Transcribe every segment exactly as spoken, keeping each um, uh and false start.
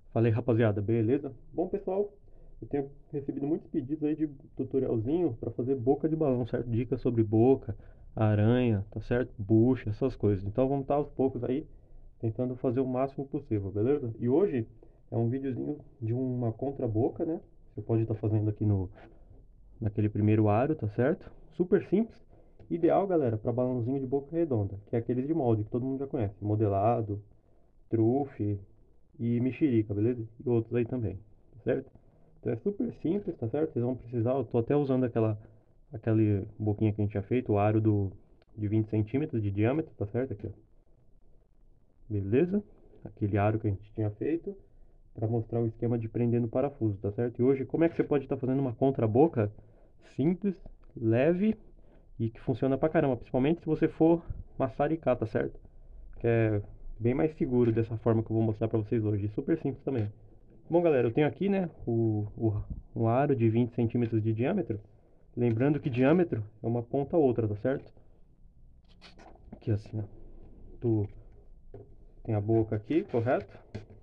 Fala aí, rapaziada, beleza? Bom, pessoal, eu tenho recebido muitos pedidos aí de tutorialzinho para fazer boca de balão, certo? Dicas sobre boca, aranha, tá certo? Bucha, essas coisas. Então vamos estar aos poucos aí tentando fazer o máximo possível, beleza? E hoje é um videozinho de uma contra-boca, né? Você pode estar fazendo aqui no naquele primeiro aro, tá certo? Super simples. Ideal, galera, para balãozinho de boca redonda, que é aqueles de molde que todo mundo já conhece, modelado, trufe e mexerica, beleza? E outros aí também, tá certo? Então é super simples, tá certo? Vocês vão precisar, eu tô até usando aquela, aquele boquinha que a gente tinha feito, o aro do, de vinte centímetros de diâmetro, tá certo? Aqui, ó. Beleza? Aquele aro que a gente tinha feito para mostrar o esquema de prender no parafuso, tá certo? E hoje, como é que você pode estar fazendo uma contra-boca simples, leve e que funciona pra caramba, principalmente se você for maçaricar, tá certo? Que é bem mais seguro dessa forma que eu vou mostrar pra vocês hoje. E super simples também. Bom, galera, eu tenho aqui, né, o, o, um aro de vinte centímetros de diâmetro. Lembrando que diâmetro é uma ponta a outra, tá certo? Aqui assim, ó. Tu tem a boca aqui, correto?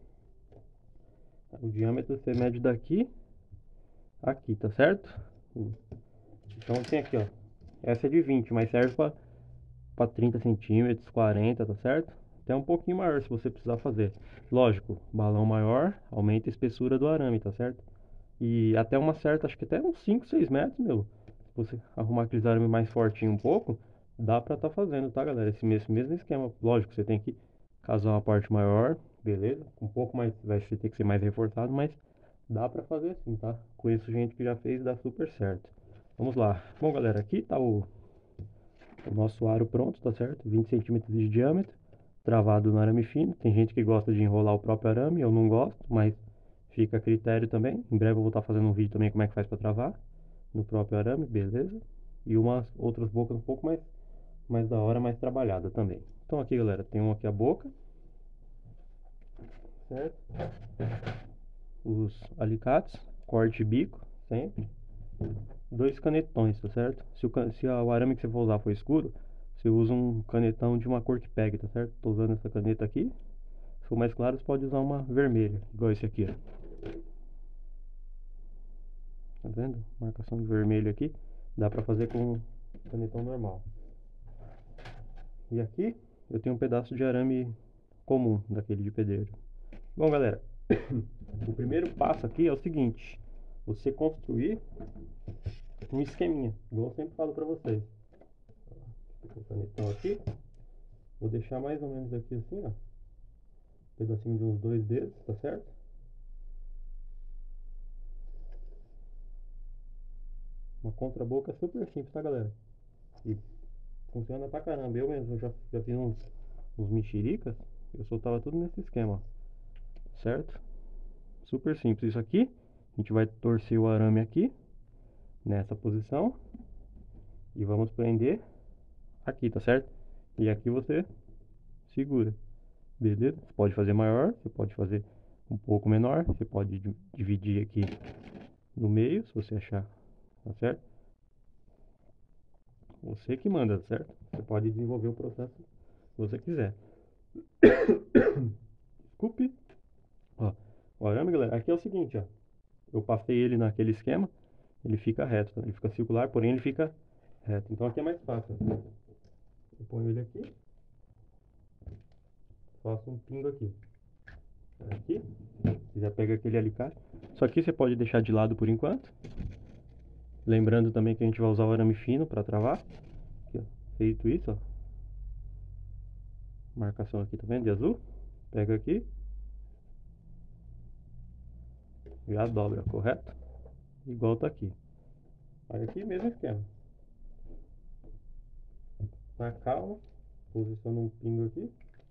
O diâmetro você mede daqui a aqui, tá certo? Então tem aqui, ó. Essa é de vinte, mas serve pra, pra trinta centímetros, quarenta, tá certo? Até um pouquinho maior se você precisar fazer. Lógico, balão maior aumenta a espessura do arame, tá certo? E até uma certa, acho que até uns cinco, seis metros, meu. Se você arrumar aqueles arames mais fortinho um pouco, dá pra tá fazendo, tá, galera? Esse mesmo, mesmo esquema. Lógico, você tem que casar uma parte maior, beleza? Um pouco mais, vai ter que ser mais reforçado, mas dá pra fazer assim, tá? Conheço gente que já fez e dá super certo. Vamos lá. Bom, galera, aqui tá o, o nosso aro pronto, tá certo? vinte centímetros de diâmetro, travado no arame fino. Tem gente que gosta de enrolar o próprio arame, eu não gosto, mas fica a critério também. Em breve eu vou estar fazendo um vídeo também como é que faz para travar no próprio arame, beleza? E umas outras bocas um pouco mais, mais da hora, mais trabalhada também. Então aqui, galera, tem um aqui a boca, certo? Os alicates, corte e bico, sempre. Dois canetões, tá certo? Se o, se o arame que você for usar for escuro, você usa um canetão de uma cor que pegue, tá certo? Tô usando essa caneta aqui. Se for mais claro, você pode usar uma vermelha, igual esse aqui, ó. Tá vendo? Marcação de vermelho aqui. Dá pra fazer com canetão normal. E aqui eu tenho um pedaço de arame comum, daquele de pedreiro. Bom, galera, o primeiro passo aqui é o seguinte: você construir um esqueminha, igual eu sempre falo pra vocês. Vou o canetão aqui, vou deixar mais ou menos aqui assim, ó, um pedacinho de uns dois dedos, tá certo? Uma contraboca super simples, tá, galera? E funciona pra caramba. Eu mesmo já, já fiz uns, uns mexericas, eu soltava tudo nesse esquema, certo? Super simples. Isso aqui, a gente vai torcer o arame aqui, nessa posição, e vamos prender aqui, tá certo? E aqui você segura, beleza? Você pode fazer maior, você pode fazer um pouco menor, você pode dividir aqui no meio, se você achar, tá certo? Você que manda, tá certo? Você pode desenvolver o processo se você quiser. Desculpe. Ó, o arame, galera, aqui é o seguinte, ó. Eu passei ele naquele esquema, ele fica reto, tá? Ele fica circular, porém ele fica reto. Então aqui é mais fácil. Eu ponho ele aqui, faço um pingo aqui. Aqui, você já pega aquele alicate. Isso aqui você pode deixar de lado por enquanto. Lembrando também que a gente vai usar o arame fino para travar. Aqui, ó. Feito isso, ó. Marcação aqui, tá vendo? De azul. Pega aqui. Já dobra, correto? Igual tá aqui. Aí aqui mesmo esquema. Na calma, posiciona um pingo aqui.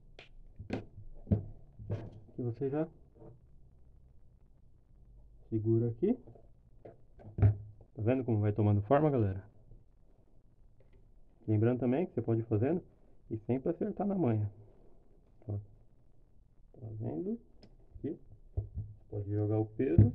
Que você já segura aqui. Tá vendo como vai tomando forma, galera? Lembrando também que você pode ir fazendo e sempre acertar na manha. Ó, tá vendo? Aqui. Pode jogar o peso.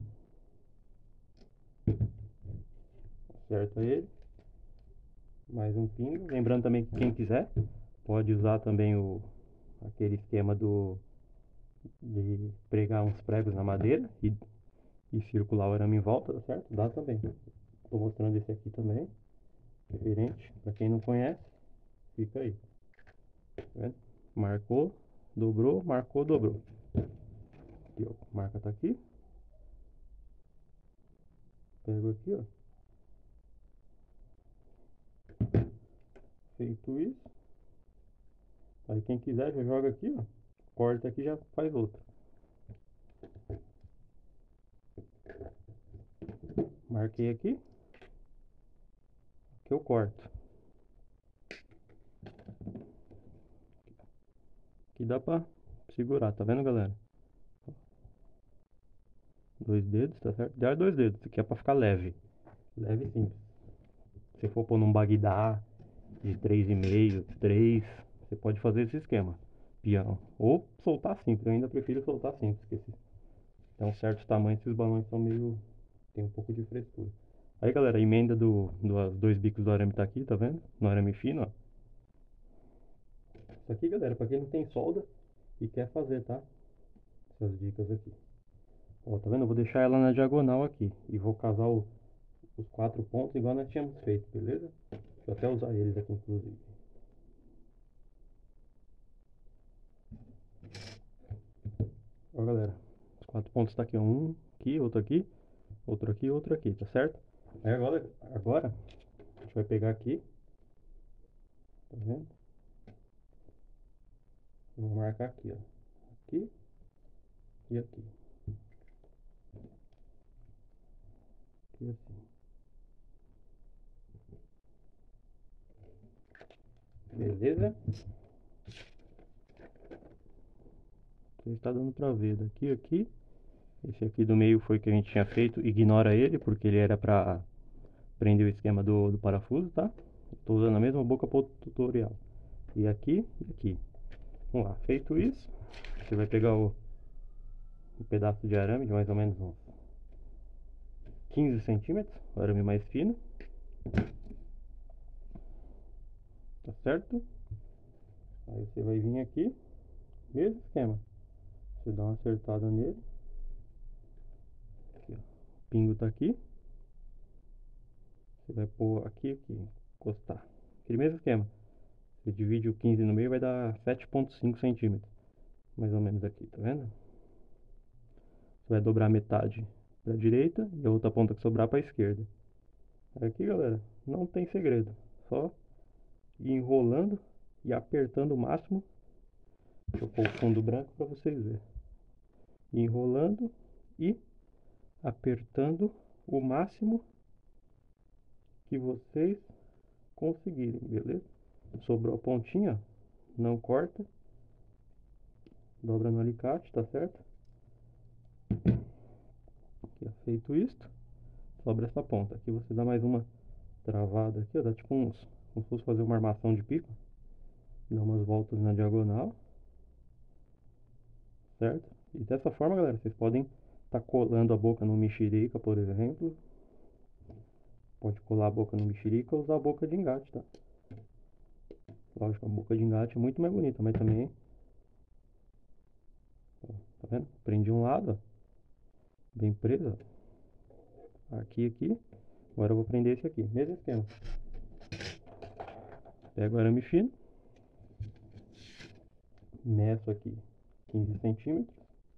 Acerta ele. Mais um pingo. Lembrando também que quem quiser pode usar também o aquele esquema do de pregar uns pregos na madeira e, e circular o arame em volta, tá certo? Dá também. Tô mostrando esse aqui também, diferente. Pra quem não conhece, fica aí. Tá vendo? Marcou, dobrou, marcou, dobrou. Aqui, ó. A marca tá aqui. Pego aqui, ó. Feito isso. Aí quem quiser já joga aqui, ó. Corta aqui e já faz outra. Marquei aqui. Aqui eu corto. Aqui dá pra segurar, tá vendo, galera? Dois dedos, tá certo? Dá dois dedos. Isso aqui é pra ficar leve. Leve e simples. Se for pôr num Bagdá de três e meio, três, você pode fazer esse esquema. Peão. Ou soltar simples. Eu ainda prefiro soltar simples. Porque se tem um certo tamanho, esses balões são meio... tem um pouco de frescura. Aí, galera, a emenda do, dos dois bicos do arame tá aqui, tá vendo? No arame fino, ó. Isso aqui, galera, pra quem não tem solda e quer fazer, tá? Essas dicas aqui. Ó, tá vendo? Eu vou deixar ela na diagonal aqui. E vou casar o, os quatro pontos igual nós tínhamos feito, beleza? Deixa eu até usar eles aqui, inclusive. Ó, galera. Os quatro pontos tá aqui, ó. Um aqui, outro aqui, outro aqui, outro aqui, tá certo? Aí agora, agora a gente vai pegar aqui. Tá vendo? Vou marcar aqui, ó. Aqui e aqui. Aqui assim. Beleza? Então está dando pra ver daqui, aqui. Esse aqui do meio foi o que a gente tinha feito. Ignora ele, porque ele era pra prender o esquema do, do parafuso, tá? Estou usando a mesma boca para o tutorial. E aqui e aqui. Vamos lá, feito isso, você vai pegar o, um pedaço de arame de mais ou menos uns quinze centímetros, o arame mais fino. Tá certo? Aí você vai vir aqui, mesmo esquema. Você dá uma acertada nele. Aqui, ó. O pingo tá aqui. Você vai pôr aqui, aqui, encostar. Aquele mesmo esquema. Você divide o quinze no meio, vai dar sete ponto cinco centímetros. Mais ou menos aqui, tá vendo? Você vai dobrar metade para a direita e a outra ponta que sobrar para a esquerda. Aqui, galera, não tem segredo. Só ir enrolando e apertando o máximo. Deixa eu pôr o fundo branco para vocês verem. Enrolando e apertando o máximo que vocês conseguirem, beleza? Sobrou a pontinha, não corta. Dobra no alicate, tá certo? Aqui, ó, feito isto, sobra essa ponta. Aqui você dá mais uma travada aqui, ó, dá tipo uns, como se fosse fazer uma armação de pico. Dá umas voltas na diagonal, certo? E dessa forma, galera, vocês podem estar tá colando a boca no mexerica, por exemplo. Pode colar a boca no mexerica ou usar a boca de engate, tá? Lógico, a boca de engate é muito mais bonita, mas também... Ó, tá vendo? Prendi um lado, ó, bem preso, ó. Aqui, aqui. Agora eu vou prender esse aqui, mesmo esquema. Pego o arame fino. Meço aqui quinze centímetros.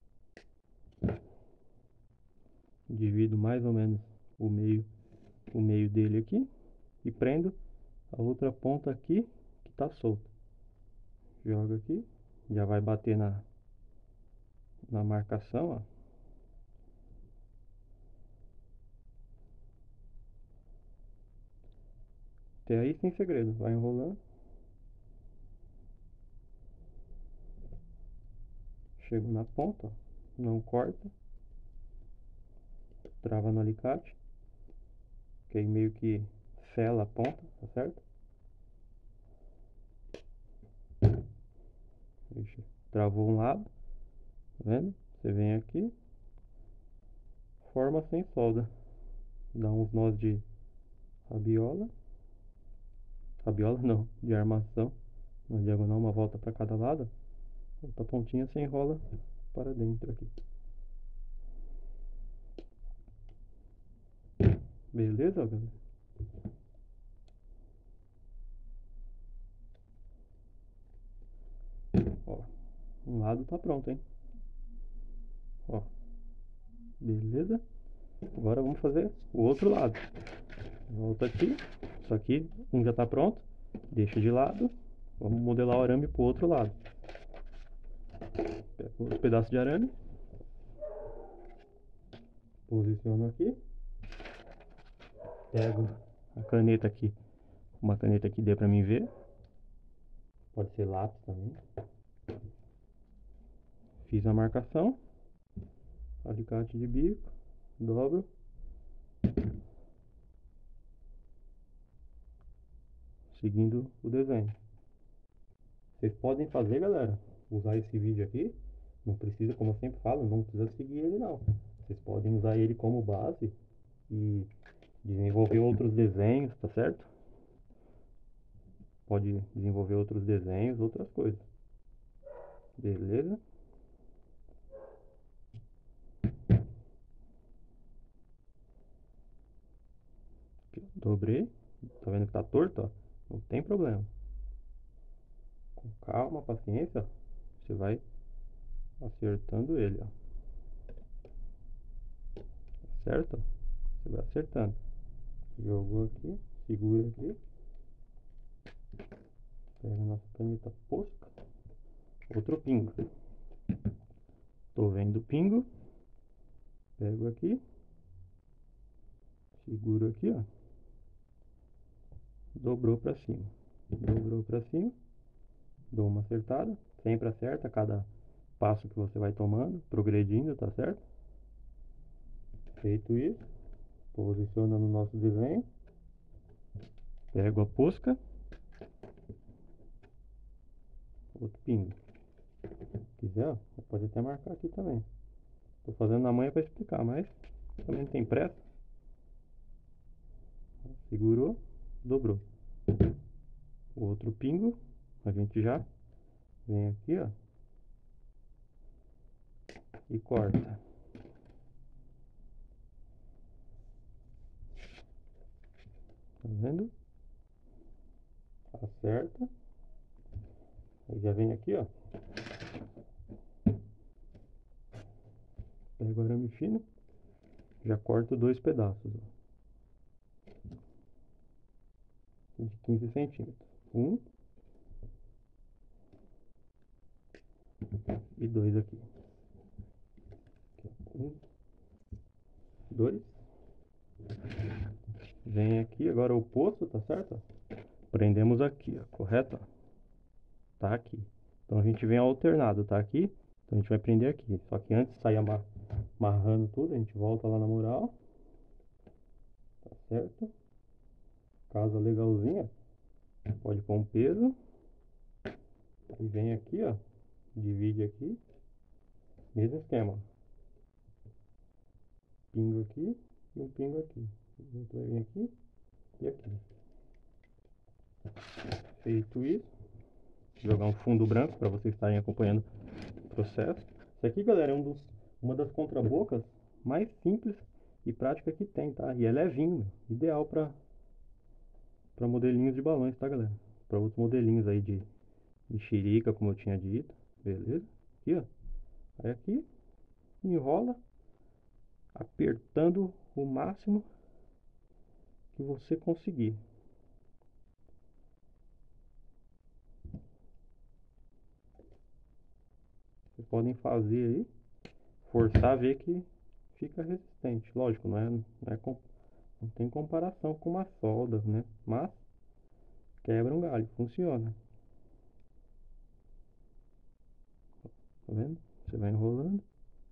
Divido mais ou menos o meio, o meio dele aqui. E prendo a outra ponta aqui que tá solta. Joga aqui. Já vai bater na, na marcação, ó. Até aí sem segredo. Vai enrolando. Chego na ponta, ó. Não corta. Trava no alicate. Que aí meio que sela a ponta, tá certo? Ixi, travou um lado. Tá vendo? Você vem aqui. Forma sem solda. Dá uns nós de rabiola. Rabiola não, de armação. Na diagonal, uma volta para cada lado. Outra pontinha você enrola para dentro aqui. Beleza, galera? Ó, um lado tá pronto, hein? Ó, beleza? Agora vamos fazer o outro lado. Volta aqui. Isso aqui, um já tá pronto. Deixa de lado. Vamos modelar o arame pro outro lado. Pego os pedaços de arame. Posiciono aqui. Pego a caneta aqui. Uma caneta que dê pra mim ver. Pode ser lápis também. Fiz a marcação. Alicate de bico. Dobro. Seguindo o desenho. Vocês podem fazer, galera, usar esse vídeo aqui. Não precisa, como eu sempre falo, não precisa seguir ele não. Vocês podem usar ele como base e desenvolver outros desenhos, tá certo? Pode desenvolver outros desenhos, outras coisas. Beleza? Aqui, dobrei. Tá vendo que tá torto, ó? Não tem problema. Com calma, paciência, ó. Você vai acertando ele, ó. Certo? Você vai acertando. Jogou aqui, segura aqui. Pega a nossa caneta posca. Outro pingo. Tô vendo o pingo. Pego aqui. Seguro aqui, ó. Dobrou pra cima. Dobrou pra cima. Dou uma acertada. Sempre acerta cada passo que você vai tomando, progredindo, tá certo? Feito isso, posiciona no nosso desenho. Pego a posca. Outro pingo. Se quiser, ó, pode até marcar aqui também. Tô fazendo na manhã para explicar, mas também não tem pressa. Segurou, dobrou. O outro pingo, a gente já vem aqui, ó, e corta. Tá vendo? Acerta. Aí já vem aqui, ó. Pego o arame fino. Já corto dois pedaços, ó, de quinze centímetros. Um e dois aqui. Um, dois. Vem aqui, agora o posto, tá certo? Prendemos aqui, ó, correto? Tá aqui. Então a gente vem alternado, tá aqui? Então a gente vai prender aqui. Só que antes de sair amarrando tudo, a gente volta lá na mural. Tá certo? Casa legalzinha. Pode pôr um peso. E vem aqui, ó. Divide aqui. Mesmo esquema. Pingo aqui e um pingo aqui. A gente vai vir aqui e aqui. Feito isso. Vou jogar um fundo branco para vocês estarem acompanhando o processo. Isso aqui, galera, é um dos, uma das contrabocas mais simples e prática que tem, tá? E é levinho, ideal para para modelinhos de balões, tá, galera? Para outros modelinhos aí de mexerica, como eu tinha dito. Beleza? Aqui, ó. Aí aqui, enrola, apertando o máximo que você conseguir. Vocês podem fazer aí, forçar a ver que fica resistente. Lógico, não é, não é não tem comparação com uma solda, né? Mas quebra um galho, funciona. Tá vendo? Você vai enrolando.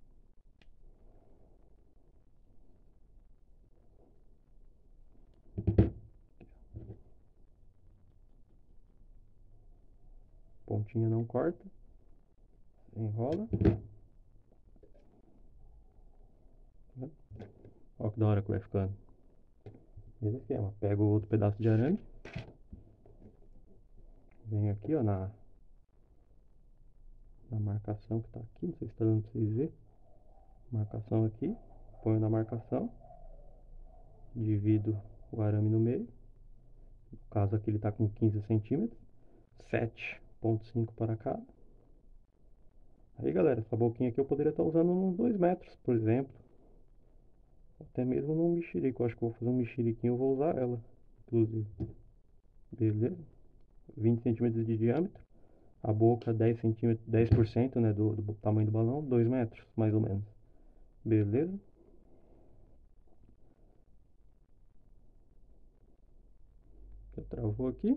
Pontinha não corta. Enrola. Olha que da hora que vai ficando. Mesmo esquema. Pega o outro pedaço de arame. Vem aqui, ó, na, na marcação que tá aqui, não sei se tá dando pra vocês verem. Marcação aqui, ponho na marcação, divido o arame no meio. No caso aqui ele tá com quinze centímetros, sete ponto cinco para cada. Aí galera, essa boquinha aqui eu poderia estar usando uns dois metros, por exemplo. Até mesmo num mexerico, eu acho que eu vou fazer um mexeriquinho, eu vou usar ela, inclusive. Beleza? vinte centímetros de diâmetro. A boca dez centímetros, dez por cento, né, do, do tamanho do balão, dois metros, mais ou menos. Beleza? Já travou aqui.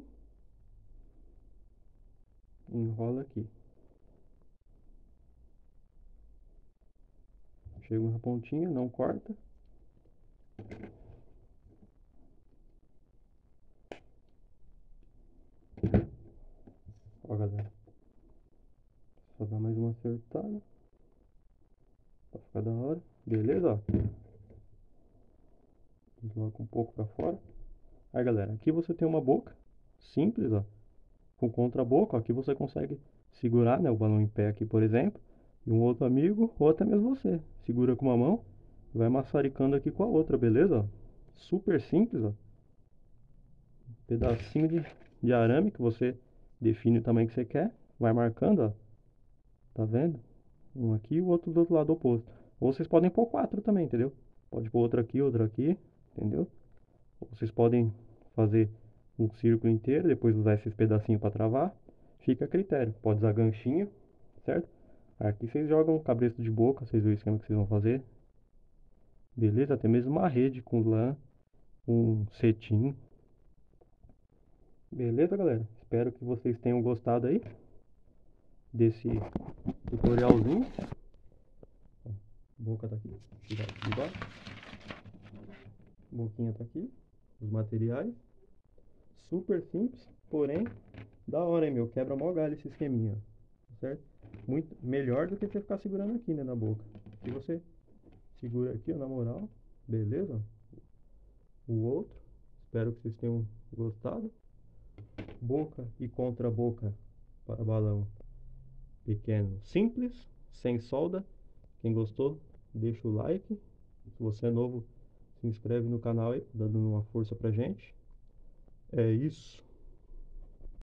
Enrola aqui. Chego na pontinha, não corta. Ó, galera. Só dar mais uma acertada. Pra ficar da hora. Beleza, ó. Desloca um pouco pra fora. Aí, galera, aqui você tem uma boca simples, ó. Com contra-boca, ó. Aqui você consegue segurar, né, o balão em pé aqui, por exemplo. E um outro amigo, ou até mesmo você. Segura com uma mão, vai maçaricando aqui com a outra, beleza? Ó? Super simples, ó. Pedacinho de, de arame que você define o tamanho que você quer. Vai marcando, ó. Tá vendo? Um aqui e o outro do outro lado oposto. Ou vocês podem pôr quatro também, entendeu? Pode pôr outro aqui, outro aqui, entendeu? Ou vocês podem fazer um círculo inteiro, depois usar esses pedacinhos para travar. Fica a critério. Pode usar ganchinho, certo? Aqui vocês jogam um cabresto de boca, vocês veem o esquema que vocês vão fazer. Beleza? Até mesmo uma rede com lã, um cetim. Beleza, galera? Espero que vocês tenham gostado aí desse tutorialzinho. A boca tá aqui, de baixo. Boquinha tá aqui, os materiais. Super simples, porém da hora, hein, meu? Quebra mó galho esse esqueminha, certo? Muito melhor do que você ficar segurando aqui, né, na boca. Se você segura aqui, ó, na moral, beleza? O outro, espero que vocês tenham gostado. Boca e contra boca para balão pequeno, simples, sem solda. Quem gostou, deixa o like. Se você é novo, se inscreve no canal aí, dando uma força pra gente. É isso.